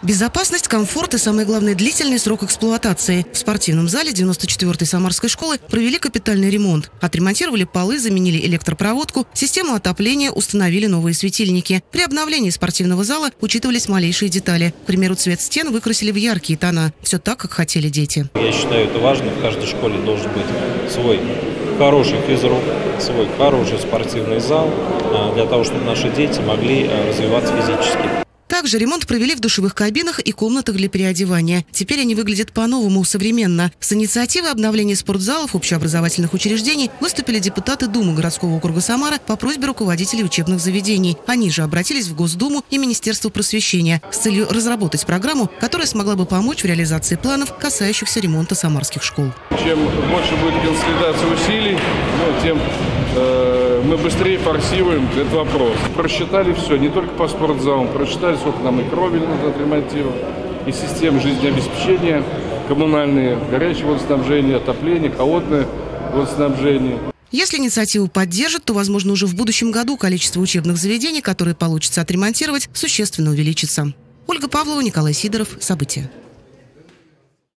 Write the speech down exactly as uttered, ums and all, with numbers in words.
Безопасность, комфорт и, самое главное, длительный срок эксплуатации. В спортивном зале девяносто четвёртой Самарской школы провели капитальный ремонт. Отремонтировали полы, заменили электропроводку, систему отопления, установили новые светильники. При обновлении спортивного зала учитывались малейшие детали. К примеру, цвет стен выкрасили в яркие тона. Все так, как хотели дети. Я считаю, это важно. В каждой школе должен быть свой хороший физрук, свой хороший спортивный зал, для того, чтобы наши дети могли развиваться физически. Также ремонт провели в душевых кабинах и комнатах для переодевания. Теперь они выглядят по-новому, современно. С инициативой обновления спортзалов общеобразовательных учреждений выступили депутаты Думы городского округа Самара по просьбе руководителей учебных заведений. Они же обратились в Госдуму и Министерство просвещения с целью разработать программу, которая смогла бы помочь в реализации планов, касающихся ремонта самарских школ. Чем больше будет консолидация усилий, ну, тем э, мы быстрее форсируем этот вопрос. Просчитали все, не только по спортзалам, просчитали, сколько нам и кровель нужно отремонтировать, и системы жизнеобеспечения, коммунальные, горячее водоснабжение, отопление, холодное водоснабжение. Если инициативу поддержат, то, возможно, уже в будущем году количество учебных заведений, которые получится отремонтировать, существенно увеличится. Ольга Павлова, Николай Сидоров. События.